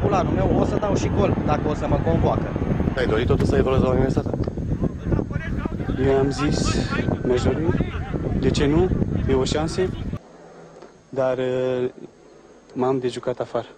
culanul meu, o să dau și gol dacă o să mă convoacă. Ai dorit totuși să evoluezi la universitate? Eu am zis, mi-aș dori, de ce nu, e o șansă, dar m-am de jucat afară.